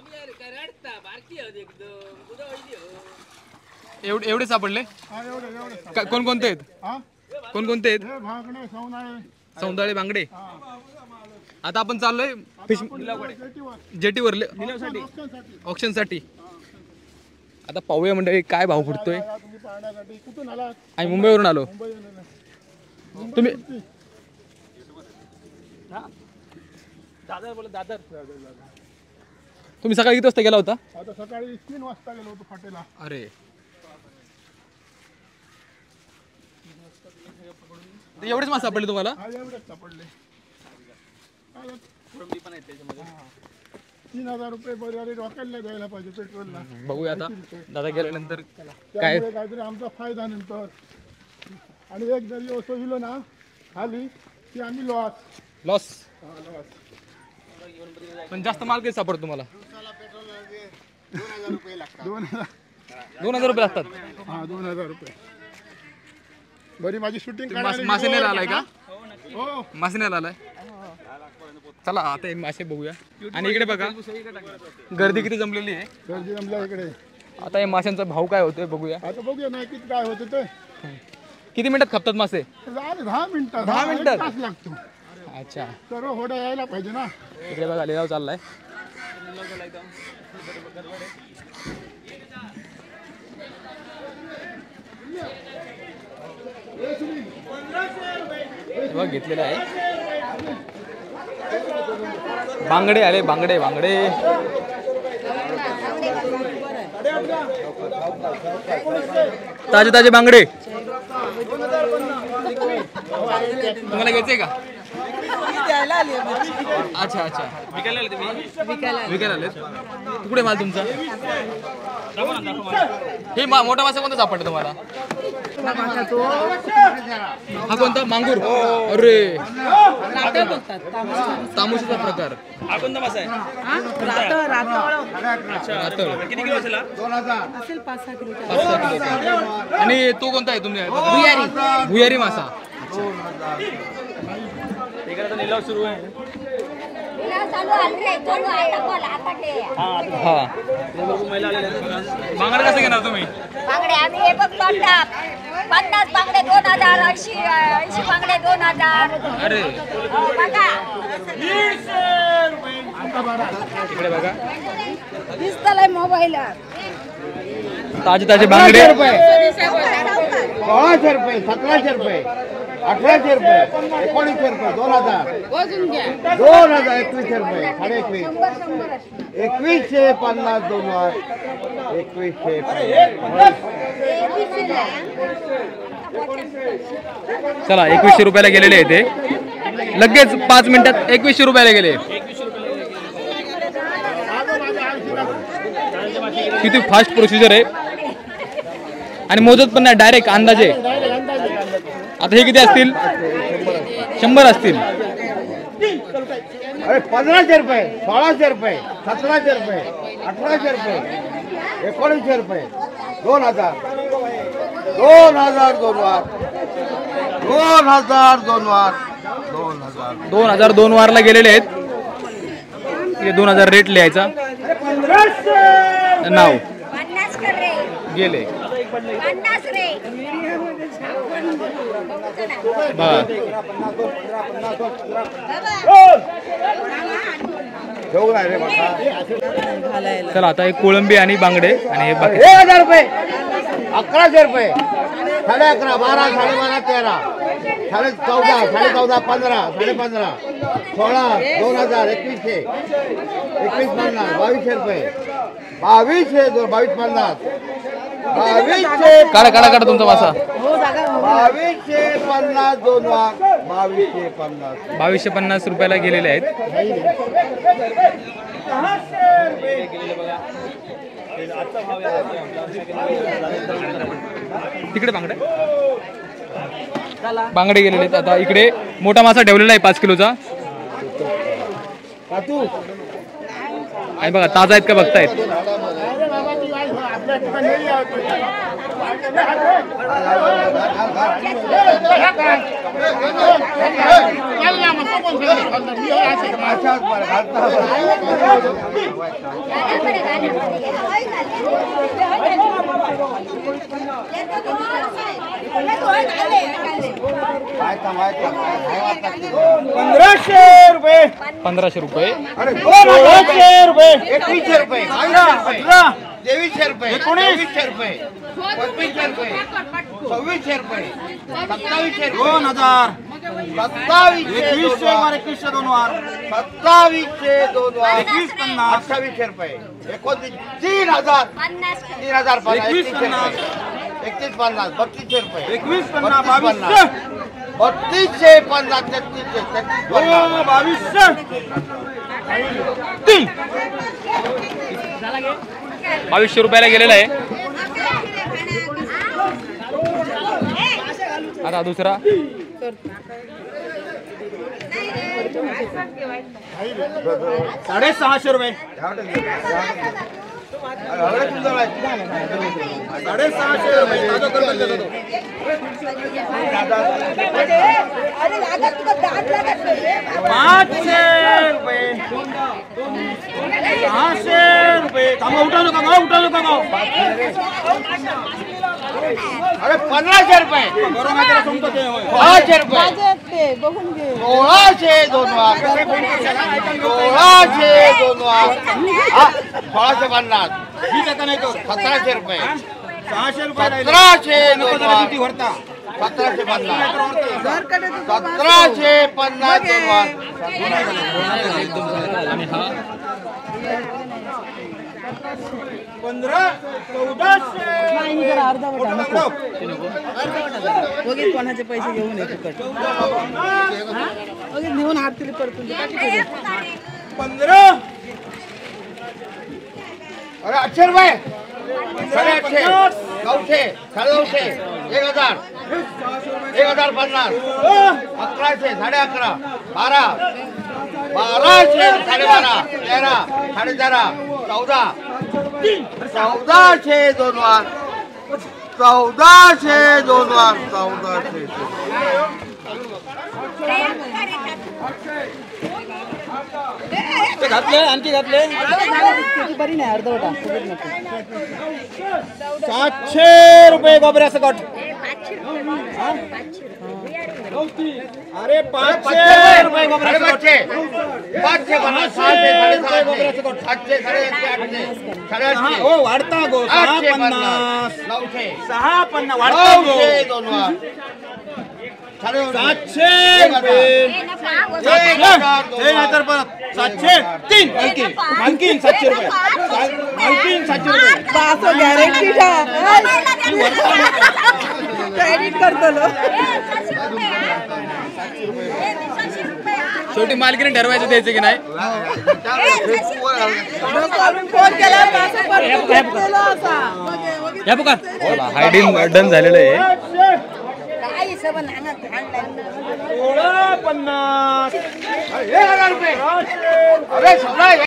एवढे सापडले? कोणकोणते आहेत? कोणकोणते आहेत? सौंदाळे बांगडे. आता आपण चाललोय फिश जेटीवर ऑक्शन साठी. आता पाहूया मंडळी काय भाव फुटतोय. आणि मुंबईवरून आलो. तुम्ही तुम्ही सकाळी किती वाजता गेला होता? आता सकाळी 3 वाजता गेलो होतो फाटेला. अरे एवढेच मासे सापडले तुम्हाला? एवढेच सापडले. 3000 रुपये बरोबर रॉकेलला द्यायला पाहिजे पेट्रोलला. बघूया आता दादा गेल्यानंतर काय काहीतरी आमचा फायदा नंतर. आणि एक जरी असं गेलो ना खाली की आम्ही लॉस. पण जास्त माल काही सापडतो तुम्हाला? 2000 रुपये लागतात. 2000 रुपये लागतात. हा 2000 रुपये. बरी माझी शूटिंग मासे नाही आलाय का? हो मासे नाही आलाय. चला आता एक मासे बघूया. आणि इकडे बघा गर्दी किती जमलेली आहे. गर्दी जमल्या इकडे. आता या माशांचा भाव काय होतोय बघूया. आता बघूया ना किती काय होतं ते. किती मिनिटात खपतात मासे? 10 मिनिटात. 10 मिनिटात तास लागतो. अच्छा सर्व होड्या यायला पाहिजे ना. इकडे बघा लिलाव चाललाय. घेतलेलं आहे. बांगडे आले बांगडे. ताजे ताजे बांगडे. तुम्हाला घ्यायचंय का? अच्छा विकायला आले तुम्ही? विकायला आले. कुठे माल तुमचा? हे मोठा मासा कोणता सापडला तुम्हाला? हा कोणता? मांगूर. अरे तामुशीचा प्रकार. हा कोणता मासा आहे? किती किलो असेल? 5-6 किलो. आणि तो कोणता आहे तुमच्या? भुयारी मासा. निलाव सुरू आहे. बांगडे कसं घेणार तुम्ही? बांगडे आम्ही हे बघ 50 बांगडे 2000, 80 बांगडे 2000. अरे बघा इकडे बघा दिसतलंय मोबाईलला. ताजे ताजे बांगडे. 1600 रुपये, 1700 रुपये, 1800 रुपये, 1900 रुपये, 2000, 2000, 2100 रुपये, 2150, 2150, 2150. चला 2100 रुपयाला गेलेले आहे ते. लगेच 5 मिनिटात 2100 रुपयाला गेले. किती फास्ट प्रोसिजर आहे. आणि मोजत पण नाही, डायरेक्ट अंदाजे. आता हे किती असतील? 100 असतील. अरे 1500 रुपये, 1600 रुपये, 1700 रुपये, 1800 रुपये, 1900 रुपये, 2000, 2000, 2002 वारला गेलेले आहेत. 2000 रेट लिहायचा. नाव 50 कर रे. गेले 50 रे. बघा. चला आता एक कोळंबी आणि बांगडे आणि हे बाकी 1000 रुपये, 1100 रुपये, 11.5, 12, 12.5, 13, 14.5, 14.5, 15, 15.5, 16, 2000, 2100, 2150, 2200 रुपये, 2200, 2250, 2200. काढा काढा काढा तुमचा मासा. 2250, 2250, 2250 रुपयाला गेलेले आहेत. तिकडे बांगडे गेलेले आहेत. आता इकडे मोठा मासा ठेवलेला आहे 5 किलोचा. आणि बघा ताजा आहेत का बघतायत. ₹1500 1500 रुपये. अरे ₹1600 ₹2100 ₹2300 ₹1900 ₹2500 ₹2600 ₹2700 2000 2700 2100 2 वार 2700 2 वार 2800 रुपये 3000 3000 3150 3200 रुपये 3250 ₹2200 रुपयाला गेलेला आहे. आता दुसरा ₹650 ₹650 अरे ₹1500 ₹500 बघून घे 1600 2 वार 1600 2 वार 1650 ₹1700 ₹600 ₹1700 2 वार 1750 1750 2 वार आणि हा 1500 अर्धा वगैरे कोणाचे पैसे घेऊन येतो नेऊन आरतीला परतून 15 अरे ₹800 ₹850 900 950 1000 1050 1100 11.5 12 1200 12.5 13 13.5 14 1400 2 वार 1400 2 वार 1400 घातले आणखी घातले बरी नाही अर्धवटा ₹700 गोबऱ्या सकट अरे ₹500 गोबऱ्या सकट 500 बना 600 गोबऱ्या सकट 700 800 850 ओ वाढता गो 650 900 650 वाढता गो 2 वार 700 700 आणखीन 700 रुपये आणखीन 700 रुपये गॅरंटी क्रेडिट करतो शेवटी मालकीने ठरवायचं द्यायचं की नाही. या बघा हायडिंग डन झालेलं आहे. 1650 ₹1000 अरे